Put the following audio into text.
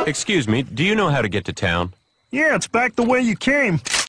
Excuse me, do you know how to get to town? Yeah, it's back the way you came.